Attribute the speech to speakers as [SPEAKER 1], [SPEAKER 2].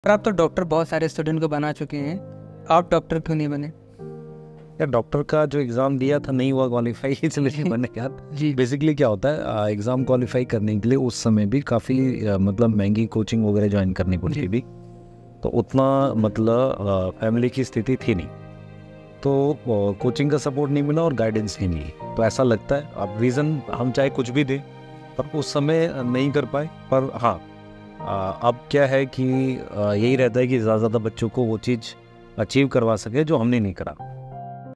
[SPEAKER 1] पर आप तो डॉक्टर बहुत सारे स्टूडेंट को बना चुके हैं, आप डॉक्टर क्यों नहीं बने?
[SPEAKER 2] यार डॉक्टर का जो एग्ज़ाम दिया था नहीं हुआ क्वालिफाई, इसलिए नहीं बने यार।
[SPEAKER 1] जी।
[SPEAKER 2] बेसिकली क्या होता है, एग्ज़ाम क्वालिफाई करने के लिए उस समय भी काफ़ी मतलब महंगी कोचिंग वगैरह ज्वाइन करनी पड़ती थी। तो उतना मतलब फैमिली की स्थिति थी नहीं, तो कोचिंग का सपोर्ट नहीं मिला और गाइडेंस नहीं मिली। तो ऐसा लगता है अब रीज़न हम चाहे कुछ भी दें पर उस समय नहीं कर पाए। पर हाँ, अब क्या है कि यही रहता है कि ज़्यादा से ज़्यादा बच्चों को वो चीज़ अचीव करवा सके जो हमने नहीं करा।